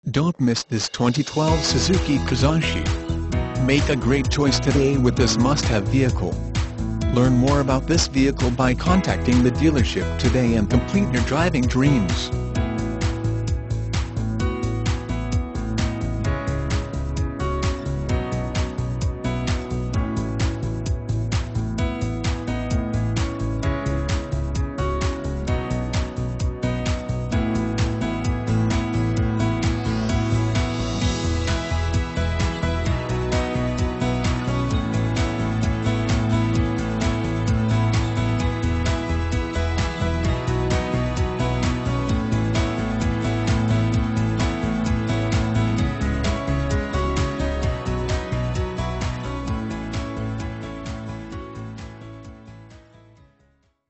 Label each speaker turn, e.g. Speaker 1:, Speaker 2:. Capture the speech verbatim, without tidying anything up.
Speaker 1: Don't miss this twenty twelve Suzuki Kizashi. Make a great choice today with this must-have vehicle. Learn more about this vehicle by contacting the dealership today and complete your driving dreams.